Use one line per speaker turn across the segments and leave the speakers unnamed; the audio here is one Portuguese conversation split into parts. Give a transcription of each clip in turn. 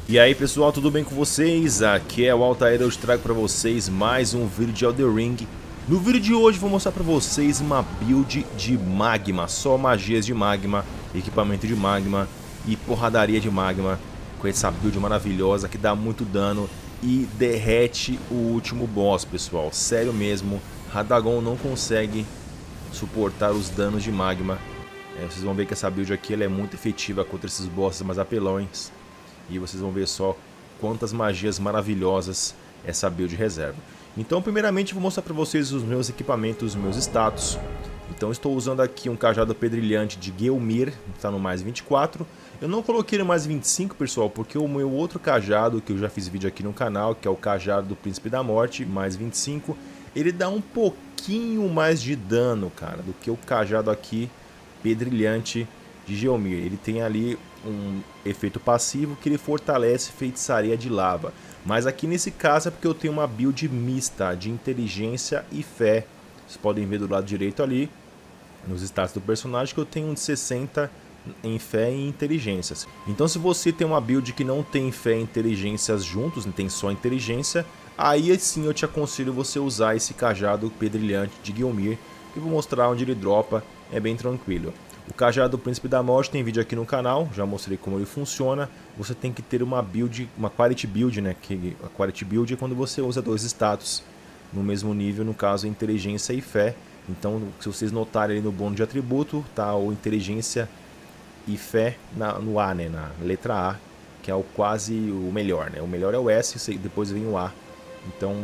E aí pessoal, tudo bem com vocês? Aqui é o Altair, eu trago para vocês mais um vídeo de Elden Ring. No vídeo de hoje vou mostrar para vocês uma build de magma, só magias de magma, equipamento de magma e porradaria de magma, com essa build maravilhosa que dá muito dano e derrete o último boss, pessoal. Sério mesmo, Radagon não consegue suportar os danos de magma. Vocês vão ver que essa build aqui ela é muito efetiva contra esses bosses mais apelões. E vocês vão ver só quantas magias maravilhosas essa build reserva. Então primeiramente vou mostrar para vocês os meus equipamentos, os meus status. Então estou usando aqui um cajado pedrilhante de Gelmir, está no mais 24. Eu não coloquei no mais 25, pessoal, porque o meu outro cajado, que eu já fiz vídeo aqui no canal, que é o cajado do Príncipe da Morte, mais 25, ele dá um pouquinho mais de dano, cara, do que o cajado aqui pedrilhante de Gelmir. Ele tem ali um efeito passivo que ele fortalece feitiçaria de lava. Mas aqui nesse caso é porque eu tenho uma build mista de inteligência e fé. Vocês podem ver do lado direito ali, nos status do personagem, que eu tenho um de 60 em fé e inteligências. Então se você tem uma build que não tem fé e inteligências juntos, tem só inteligência, aí sim eu te aconselho você usar esse cajado pedrilhante de Gelmir, que eu vou mostrar onde ele dropa, é bem tranquilo. O cajado do Príncipe da Morte tem vídeo aqui no canal, já mostrei como ele funciona. Você tem que ter uma build, uma quality build, né? Que a quality build é quando você usa dois status no mesmo nível, no caso inteligência e fé. Então, se vocês notarem ali no bônus de atributo, tá o inteligência e fé no A, né? Na letra A, que é o quase o melhor, né? O melhor é o S, depois vem o A. Então,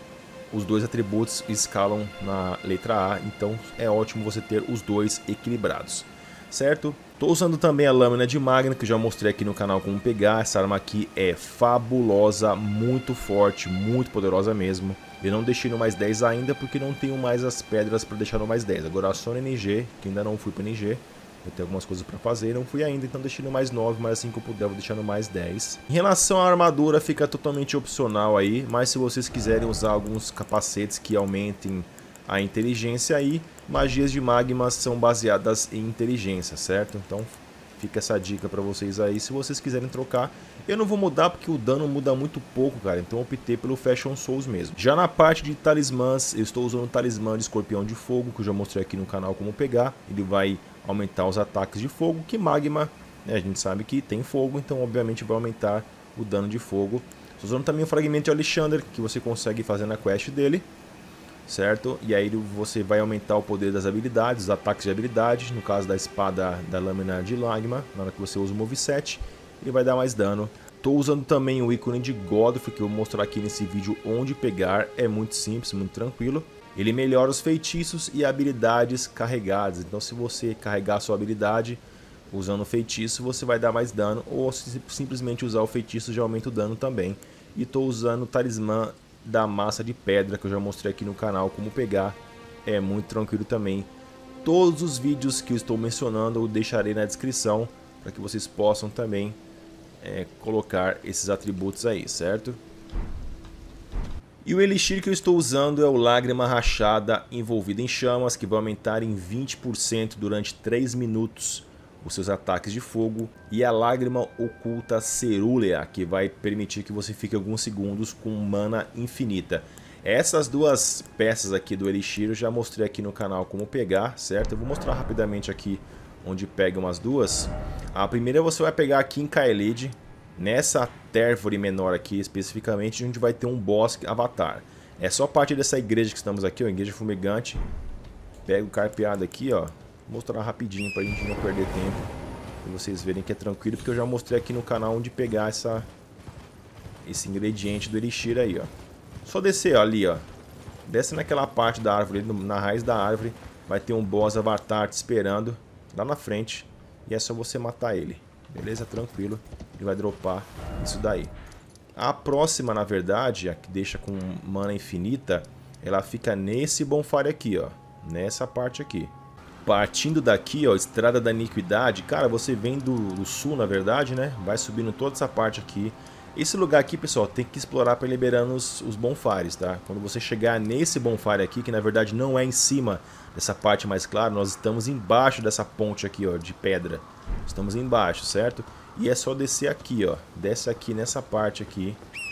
os dois atributos escalam na letra A, então é ótimo você ter os dois equilibrados, certo? Estou usando também a lâmina de magma, que eu já mostrei aqui no canal como pegar. Essa arma aqui é fabulosa, muito forte, muito poderosa mesmo. Eu não deixei no mais 10 ainda, porque não tenho mais as pedras para deixar no mais 10. Agora só no NG, que ainda não fui para NG. Eu tenho algumas coisas para fazer, não fui ainda, então deixei no mais 9, mas assim que eu puder vou deixar no mais 10. Em relação à armadura, fica totalmente opcional aí, mas se vocês quiserem usar alguns capacetes que aumentem a inteligência aí, magias de magma são baseadas em inteligência, certo? Então fica essa dica para vocês aí, se vocês quiserem trocar. Eu não vou mudar porque o dano muda muito pouco, cara, então eu optei pelo Fashion Souls mesmo. Já na parte de talismãs, eu estou usando o talismã de escorpião de fogo, que eu já mostrei aqui no canal como pegar. Ele vai aumentar os ataques de fogo, que magma, né, a gente sabe que tem fogo, então obviamente vai aumentar o dano de fogo. Estou usando também o fragmento de Alexander, que você consegue fazer na quest dele, certo? E aí você vai aumentar o poder das habilidades, os ataques de habilidade, no caso da espada da lâmina de magma, na hora que você usa o moveset, ele vai dar mais dano. Estou usando também o ícone de Godfrey, que eu vou mostrar aqui nesse vídeo onde pegar, é muito simples, muito tranquilo. Ele melhora os feitiços e habilidades carregadas, então se você carregar a sua habilidade usando o feitiço, você vai dar mais dano, ou se simplesmente usar o feitiço já aumenta o dano também. E estou usando o talismã da massa de pedra, que eu já mostrei aqui no canal como pegar, é muito tranquilo também. Todos os vídeos que eu estou mencionando eu deixarei na descrição, para que vocês possam também colocar esses atributos aí, certo? E o elixir que eu estou usando é o Lágrima Rachada envolvida em chamas, que vai aumentar em 20% durante 3 minutos os seus ataques de fogo. E a Lágrima Oculta Cerúlea, que vai permitir que você fique alguns segundos com mana infinita. Essas duas peças aqui do elixir eu já mostrei aqui no canal como pegar, certo? Eu vou mostrar rapidamente aqui onde pegam as duas. A primeira você vai pegar aqui em Caelid, nessa Térvore menor aqui especificamente, onde vai ter um boss avatar. É só a partir dessa igreja que estamos aqui, ó, igreja fumegante. Pega o carpeado aqui, ó. Vou mostrar rapidinho pra gente não perder tempo, pra vocês verem que é tranquilo, porque eu já mostrei aqui no canal onde pegar esse ingrediente do elixir aí, ó. Só descer, ó, ali, ó. Desce naquela parte da árvore, na raiz da árvore, vai ter um boss avatar te esperando lá na frente, e é só você matar ele. Beleza? Tranquilo. Ele vai dropar isso daí. A próxima, na verdade, a que deixa com mana infinita, ela fica nesse bonfire aqui, ó. Nessa parte aqui. Partindo daqui, ó, Estrada da Iniquidade. Cara, você vem do sul, na verdade, né? Vai subindo toda essa parte aqui. Esse lugar aqui, pessoal, tem que explorar para ir liberando os bonfires, tá? Quando você chegar nesse bonfire aqui, que na verdade não é em cima dessa parte mais clara, nós estamos embaixo dessa ponte aqui, ó, de pedra. Estamos embaixo, certo? E é só descer aqui, ó. Desce aqui nessa parte aqui.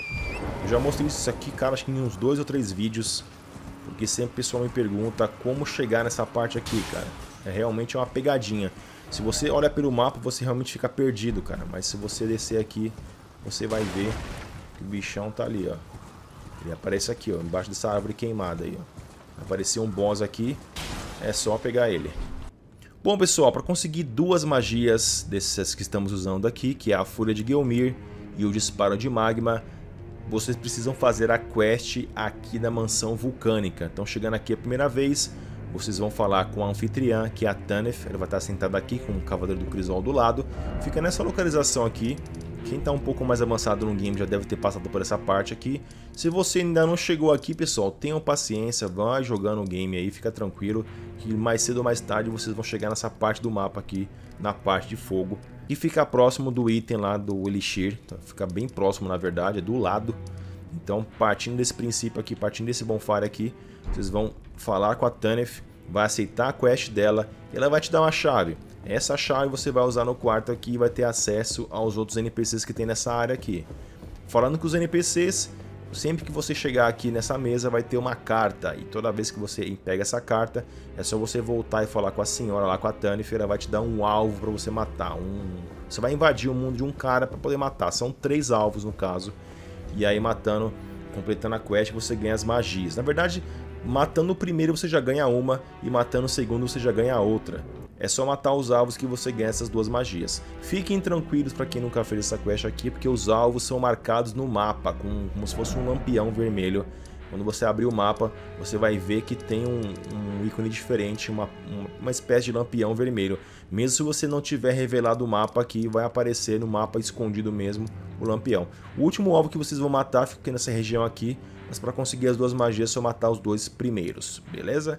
Eu já mostrei isso aqui, cara, acho que em uns 2 ou 3 vídeos. Porque sempre o pessoal me pergunta como chegar nessa parte aqui, cara. É realmente uma pegadinha. Se você olha pelo mapa, você realmente fica perdido, cara. Mas se você descer aqui, você vai ver que o bichão tá ali, ó. Ele aparece aqui, ó, embaixo dessa árvore queimada aí, ó. Apareceu um boss aqui, é só pegar ele. Bom, pessoal, para conseguir 2 magias dessas que estamos usando aqui, que é a Fúria de Gelmir e o Disparo de Magma, vocês precisam fazer a quest aqui na Mansão Vulcânica. Então, chegando aqui a primeira vez, vocês vão falar com a anfitriã, que é a Taneth. Ela vai estar sentada aqui com o Cavaleiro do Crisol do lado. Fica nessa localização aqui. Quem está um pouco mais avançado no game já deve ter passado por essa parte aqui. Se você ainda não chegou aqui, pessoal, tenham paciência, vai jogando o game aí, fica tranquilo, que mais cedo ou mais tarde vocês vão chegar nessa parte do mapa aqui, na parte de fogo. E fica próximo do item lá do Elixir, então, fica bem próximo na verdade, é do lado. Então, partindo desse princípio aqui, partindo desse bonfire aqui, vocês vão falar com a Taneth, vai aceitar a quest dela e ela vai te dar uma chave. Essa chave você vai usar no quarto aqui e vai ter acesso aos outros NPCs que tem nessa área aqui. Falando com os NPCs, sempre que você chegar aqui nessa mesa vai ter uma carta. E toda vez que você pega essa carta, é só você voltar e falar com a senhora lá, com a Taneth, ela vai te dar um alvo para você matar. Você vai invadir o mundo de um cara para poder matar. São 3 alvos no caso. E aí matando, completando a quest, você ganha as magias. Na verdade, matando o primeiro você já ganha uma e matando o segundo você já ganha outra. É só matar os alvos que você ganha essas 2 magias. Fiquem tranquilos para quem nunca fez essa quest aqui, porque os alvos são marcados no mapa, como se fosse um lampião vermelho. Quando você abrir o mapa, você vai ver que tem um ícone diferente, uma espécie de lampião vermelho. Mesmo se você não tiver revelado o mapa aqui, vai aparecer no mapa escondido mesmo o lampião. O último alvo que vocês vão matar fica nessa região aqui, mas para conseguir as 2 magias é só matar os 2 primeiros, beleza?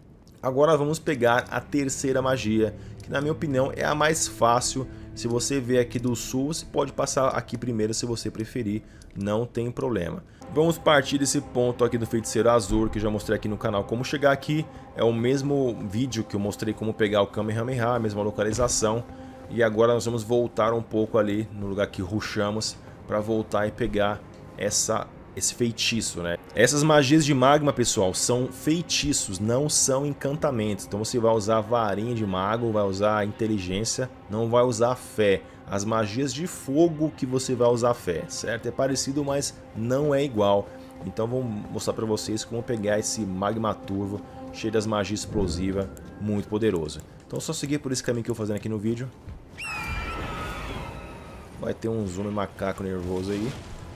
Agora vamos pegar a terceira magia, que na minha opinião é a mais fácil. Se você vier aqui do sul, você pode passar aqui primeiro se você preferir, não tem problema. Vamos partir desse ponto aqui do Feiticeiro Azul, que eu já mostrei aqui no canal como chegar aqui. É o mesmo vídeo que eu mostrei como pegar o Kamehameha, a mesma localização. E agora nós vamos voltar um pouco ali no lugar que rushamos, para voltar e pegar esse feitiço, né? Essas magias de magma, pessoal, são feitiços, não são encantamentos. Então você vai usar a varinha de mago, vai usar a inteligência, não vai usar a fé. As magias de fogo que você vai usar a fé, certo? É parecido, mas não é igual. Então vou mostrar para vocês como pegar esse magma turvo, cheio das magias explosivas, muito poderoso. Então é só seguir por esse caminho que eu vou fazendo aqui no vídeo. Vai ter um zoom macaco nervoso aí.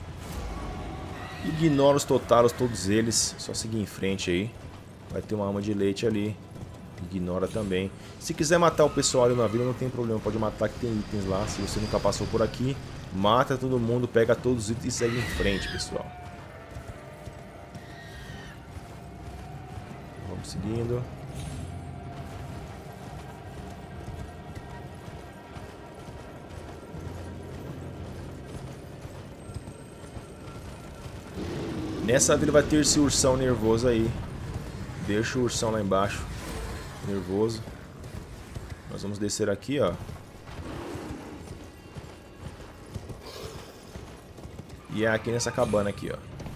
Ignora os totalos, todos eles. Só seguir em frente aí. Vai ter uma alma de leite ali. Ignora também. Se quiser matar o pessoal ali na vila, não tem problema. Pode matar que tem itens lá. Se você nunca passou por aqui, mata todo mundo, pega todos os itens e segue em frente, pessoal. Vamos seguindo. Nessa vila vai ter esse ursão nervoso aí. Deixa o ursão lá embaixo. Nervoso. Nós vamos descer aqui, ó. E é aqui nessa cabana aqui, ó.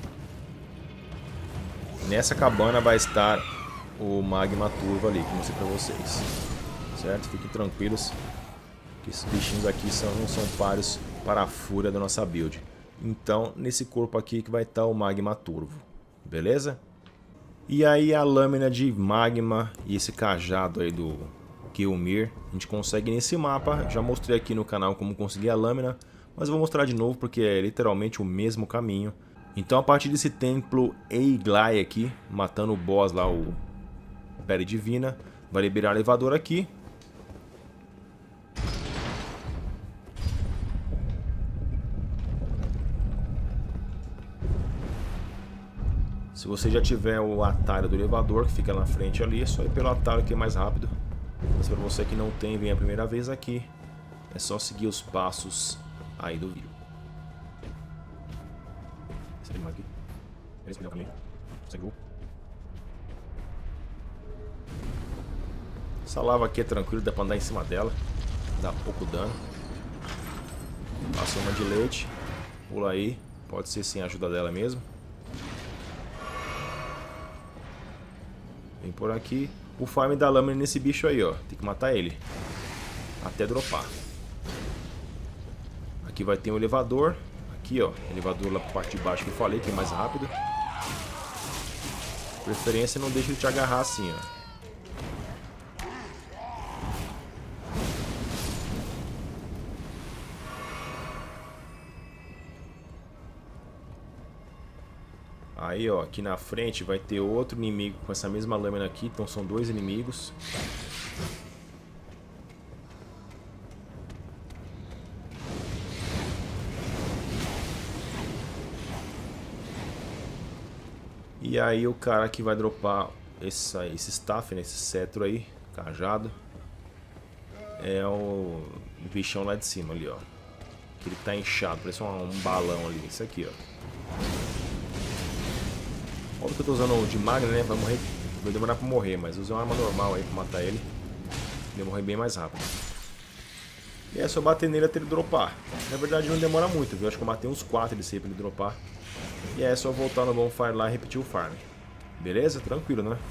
Nessa cabana vai estar o magma turvo ali, que eu mostrei pra vocês. Certo? Fiquem tranquilos, que esses bichinhos aqui não são páreos para a fúria da nossa build. Então, nesse corpo aqui que vai estar o magma turvo, beleza? E aí a lâmina de magma e esse cajado aí do Gelmir, a gente consegue nesse mapa. Já mostrei aqui no canal como conseguir a lâmina, mas vou mostrar de novo porque é literalmente o mesmo caminho. Então a partir desse templo Eiglai aqui, matando o boss lá, o Pele Divina, vai liberar o elevador aqui. Se você já tiver o atalho do elevador, que fica na frente ali, é só ir pelo atalho que é mais rápido. Mas para você que não tem, vem a primeira vez aqui, é só seguir os passos aí do vídeo. Essa lava aqui é tranquilo, dá pra andar em cima dela, dá pouco dano. Passa uma de leite. Pula aí. Pode ser sem a ajuda dela mesmo. Vem por aqui. O farm da lâmina nesse bicho aí, ó. Tem que matar ele. Até dropar. Aqui vai ter um elevador. Aqui, ó. Elevador lá pra parte de baixo que eu falei, que é mais rápido. Preferência não deixa ele te agarrar assim, ó. Aí, ó, aqui na frente vai ter outro inimigo com essa mesma lâmina aqui. Então são dois inimigos. E aí o cara que vai dropar esse staff, né, esse cetro aí, cajado, é o bichão lá de cima ali, ó. Que ele tá inchado, parece um balão ali. Isso aqui, ó. Óbvio que eu tô usando de magna, né? Vai morrer. Vai demorar pra morrer, mas usei uma arma normal aí pra matar ele. Ele morrer bem mais rápido. E é só bater nele até ele dropar. Na verdade não demora muito, viu? Acho que eu matei uns 4 desse aí pra ele dropar. E é só voltar no bonfire lá e repetir o farm. Beleza? Tranquilo, né?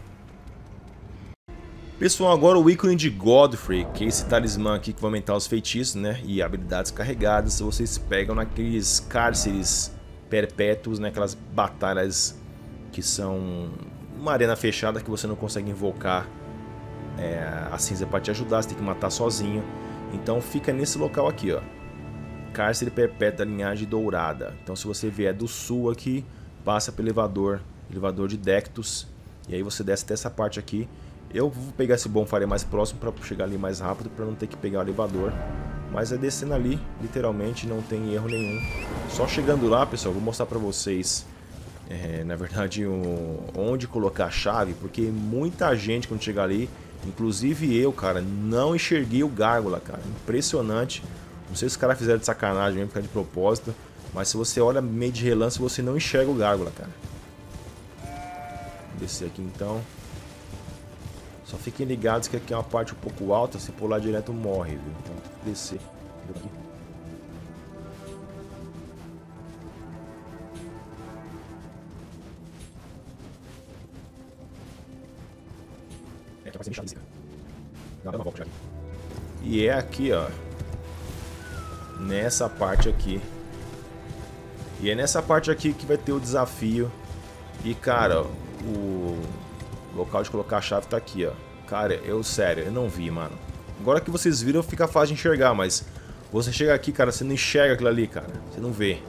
Pessoal, agora o ícone de Godfrey, que é esse talismã aqui que vai aumentar os feitiços, né? E habilidades carregadas, vocês pegam naqueles cárceres perpétuos, né? Aquelas batalhas que são uma arena fechada que você não consegue invocar a cinza para te ajudar, você tem que matar sozinho. Então fica nesse local aqui, ó. Cárcere perpétuo da linhagem dourada. Então se você vier do sul aqui, passa pelo elevador de Dectus, e aí você desce até essa parte aqui. Eu vou pegar esse bonfire mais próximo para chegar ali mais rápido, para não ter que pegar o elevador. Mas é descendo ali, literalmente, não tem erro nenhum. Só chegando lá, pessoal, vou mostrar para vocês, na verdade, onde colocar a chave, porque muita gente quando chegar ali, inclusive eu, cara, não enxerguei o gárgula, cara. Impressionante. Não sei se os caras fizeram de sacanagem mesmo, ficar de propósito, mas se você olha meio de relance, você não enxerga o gárgula, cara. Vou descer aqui então. Só fiquem ligados que aqui é uma parte um pouco alta, se pular direto morre, viu? Então tem que descer aqui. É que vai ser bichado, cara. Não, dá uma volta já aqui. E é aqui, ó. Nessa parte aqui. E é nessa parte aqui que vai ter o desafio. E, cara, o local de colocar a chave tá aqui, ó. Cara, sério, eu não vi, mano. Agora que vocês viram, fica fácil de enxergar, mas você chega aqui, cara, você não enxerga aquilo ali, cara. Você não vê.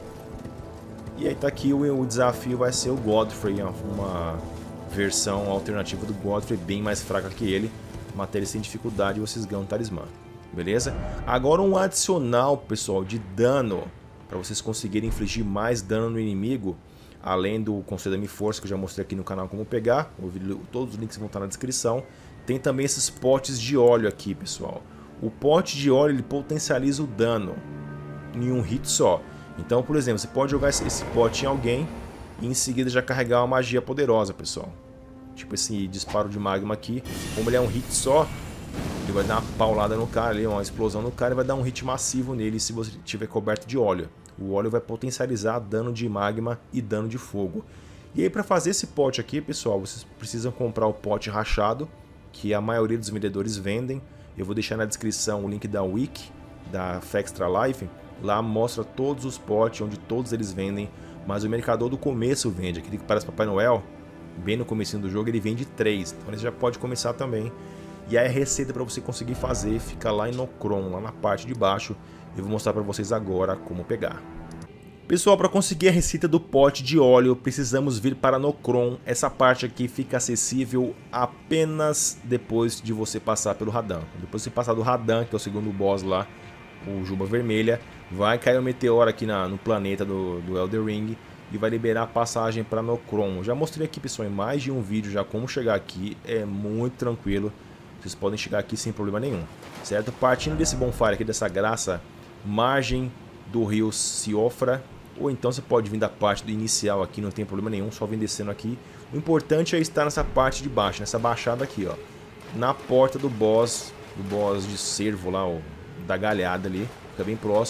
E aí tá aqui, o desafio vai ser o Godfrey, uma versão alternativa do Godfrey, bem mais fraca que ele. Matar ele sem dificuldade e vocês ganham um talismã. Beleza? Agora um adicional, pessoal, de dano, para vocês conseguirem infligir mais dano no inimigo, além do Conceda-me Força, que eu já mostrei aqui no canal como pegar. Todos os links vão estar na descrição. Tem também esses potes de óleo aqui, pessoal. O pote de óleo, ele potencializa o dano em um hit só. Então, por exemplo, você pode jogar esse pote em alguém e em seguida já carregar uma magia poderosa, pessoal. Tipo esse disparo de magma aqui. Como ele é um hit só, ele vai dar uma paulada no cara ali, uma explosão no cara e vai dar um hit massivo nele se você estiver coberto de óleo. O óleo vai potencializar dano de magma e dano de fogo. E aí, para fazer esse pote aqui, pessoal, vocês precisam comprar o pote rachado, que a maioria dos vendedores vendem. Eu vou deixar na descrição o link da Wiki, da Fextra Life. Lá mostra todos os potes, onde todos eles vendem. Mas o mercador do começo vende, aquele que parece Papai Noel, bem no comecinho do jogo, ele vende 3. Então você já pode começar também. E aí a receita para você conseguir fazer fica lá em Nokron, lá na parte de baixo. Eu vou mostrar para vocês agora como pegar. Pessoal, para conseguir a receita do pote de óleo, precisamos vir para Nokron. Essa parte aqui fica acessível apenas depois de você passar pelo Radan. Depois de você passar do Radan, que é o segundo boss lá, o Juba Vermelha, vai cair um meteoro aqui no planeta do Elden Ring e vai liberar a passagem para Nokron. Eu já mostrei aqui, pessoal, em mais de um vídeo já como chegar aqui. É muito tranquilo. Vocês podem chegar aqui sem problema nenhum, certo? Partindo desse bonfire aqui, dessa graça, margem do rio Siofra, ou então você pode vir da parte do inicial aqui, não tem problema nenhum, só vir descendo aqui. O importante é estar nessa parte de baixo, nessa baixada aqui, ó, na porta do boss de cervo lá, ó, da galhada ali, fica bem próximo.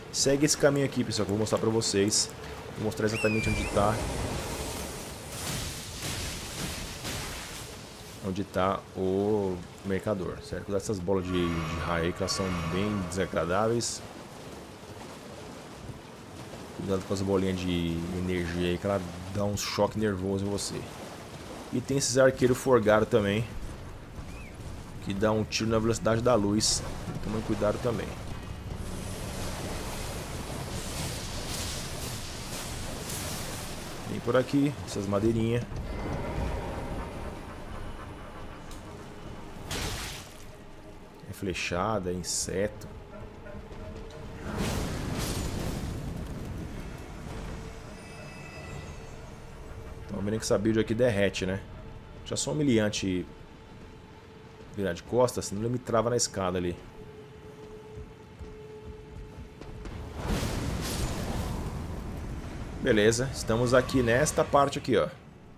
Segue esse caminho aqui, pessoal, que eu vou mostrar pra vocês. Vou mostrar exatamente onde tá. Onde tá o mercador, certo? Cuidado essas bolas de raio aí, que elas são bem desagradáveis. Cuidado com as bolinhas de energia aí, que ela dá um choque nervoso em você. E tem esses arqueiros forgados também, que dá um tiro na velocidade da luz. Toma cuidado também. Vem por aqui, essas madeirinhas. É flechada, é inseto. Estão vendo que essa build aqui derrete, né? Já sou humilhante virar de costas, senão ele me trava na escada ali. Beleza, estamos aqui nesta parte aqui, ó.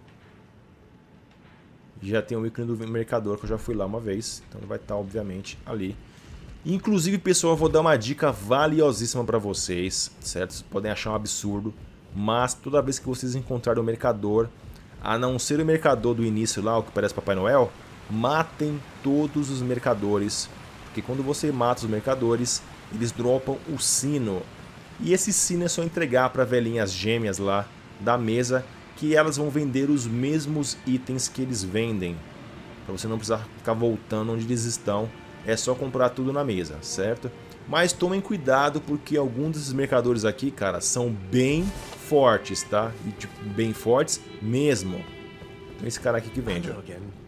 Já tem o ícone do mercador, que eu já fui lá uma vez. Então vai estar, obviamente, ali. Inclusive, pessoal, eu vou dar uma dica valiosíssima para vocês, certo? Vocês podem achar um absurdo, mas toda vez que vocês encontrarem o mercador, a não ser o mercador do início lá, o que parece Papai Noel, matem todos os mercadores. Porque quando você mata os mercadores, eles dropam o sino. E esse sino é só entregar para velhinhas gêmeas lá da mesa, que elas vão vender os mesmos itens que eles vendem. Para você não precisar ficar voltando onde eles estão, é só comprar tudo na mesa, certo? Mas tomem cuidado, porque alguns desses mercadores aqui, cara, são bem fortes, tá? E tipo, bem fortes mesmo. Então esse cara aqui que vende, ó.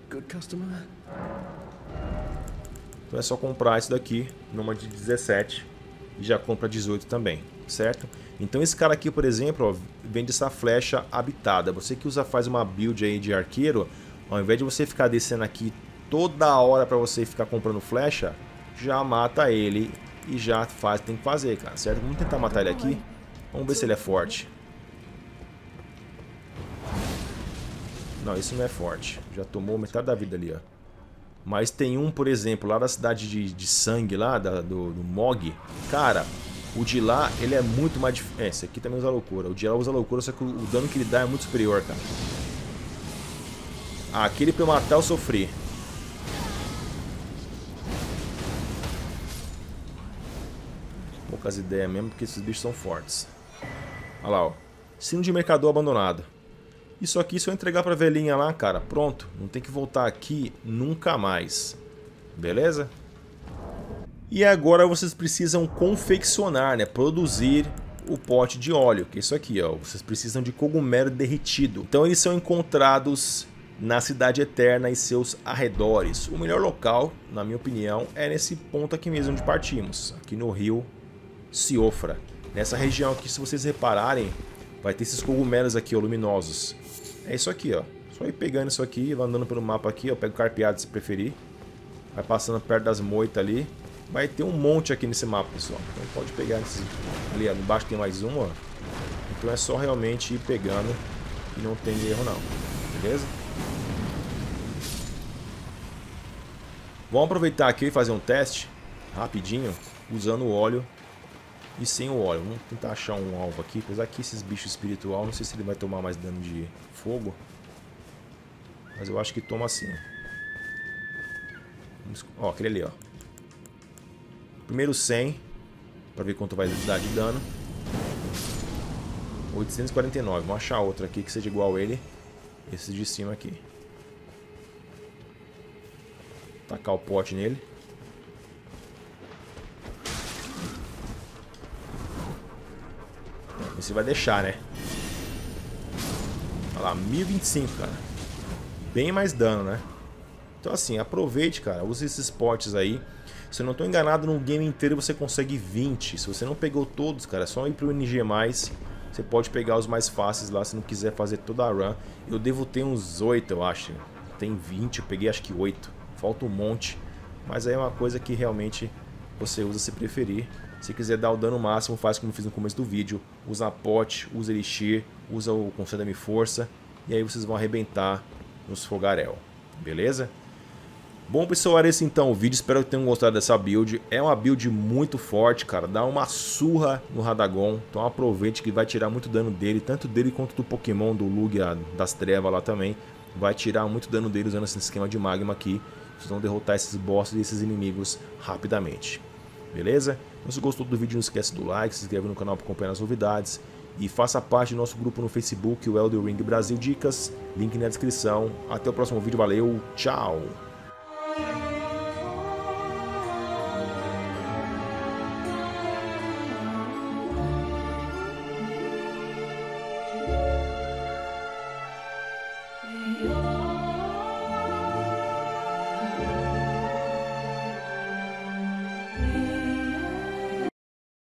Então é só comprar isso daqui, numa de 17, e já compra 18 também, certo? Então esse cara aqui, por exemplo, ó, vende essa flecha habitada. Você que faz uma build aí de arqueiro, ao invés de você ficar descendo aqui toda hora para você ficar comprando flecha, já mata ele e já faz, tem que fazer, cara, certo? Vamos tentar matar ele aqui. Vamos ver se ele é forte. Não, isso não é forte. Já tomou metade da vida ali, ó. Mas tem um, por exemplo, lá da cidade de sangue lá, do Mog. Cara, o de lá, ele é muito mais difícil. É, esse aqui também usa loucura. O de lá usa loucura, só que o dano que ele dá é muito superior, cara. Ah, aquele pra eu matar eu sofri. Poucas ideias mesmo, porque esses bichos são fortes. Olha lá, ó. Sino de mercador abandonado. Isso aqui, se eu entregar pra velhinha lá, cara, pronto. Não tem que voltar aqui nunca mais. Beleza? E agora vocês precisam confeccionar, né? Produzir o pote de óleo, que é isso aqui, ó. Vocês precisam de cogumelo derretido. Então eles são encontrados na Cidade Eterna e seus arredores. O melhor local, na minha opinião, é nesse ponto aqui mesmo onde partimos. Aqui no rio Siofra. Nessa região aqui, se vocês repararem, vai ter esses cogumelos aqui, ó, luminosos. É isso aqui, ó. Só ir pegando isso aqui, vai andando pelo mapa aqui, ó. Pega o carpeado se preferir. Vai passando perto das moitas ali. Vai ter um monte aqui nesse mapa, pessoal. Então pode pegar esses... Ali, ó, embaixo tem mais um, ó. Então é só realmente ir pegando e não tem erro não. Beleza? Vamos aproveitar aqui e fazer um teste rapidinho, usando o óleo e sem o óleo. Vamos tentar achar um alvo aqui. Apesar que esses bichos espiritual, não sei se ele vai tomar mais dano de fogo, mas eu acho que toma sim. Ó, aquele ali, ó. Primeiro 100, para ver quanto vai dar de dano. 849. Vamos achar outro aqui que seja igual a ele. Esse de cima aqui. Tacar o pote nele. Você vai deixar, né? Olha lá, 1025, cara. Bem mais dano, né? Então assim, aproveite, cara. Use esses potes aí. Se eu não estou enganado, no game inteiro você consegue 20. Se você não pegou todos, cara, é só ir pro NG+. Você pode pegar os mais fáceis lá, se não quiser fazer toda a run. Eu devo ter uns 8, eu acho. Tem 20, eu peguei acho que 8. Falta um monte. Mas aí é uma coisa que realmente você usa se preferir. Se quiser dar o dano máximo, faz como eu fiz no começo do vídeo. Usa pote, usa elixir, usa o conceda-me força. E aí vocês vão arrebentar nos fogaréu. Beleza? Bom, pessoal, era esse então o vídeo, espero que tenham gostado dessa build. É uma build muito forte, cara, dá uma surra no Radagon, então aproveite que vai tirar muito dano dele, tanto dele quanto do Pokémon, do Lugia das Trevas lá também. Vai tirar muito dano dele usando esse esquema de magma aqui. Vocês vão derrotar esses bosses e esses inimigos rapidamente. Beleza? Então, se gostou do vídeo, não esquece do like, se inscreve no canal para acompanhar as novidades. E faça parte do nosso grupo no Facebook, o Elden Ring Brasil Dicas. Link na descrição. Até o próximo vídeo, valeu, tchau!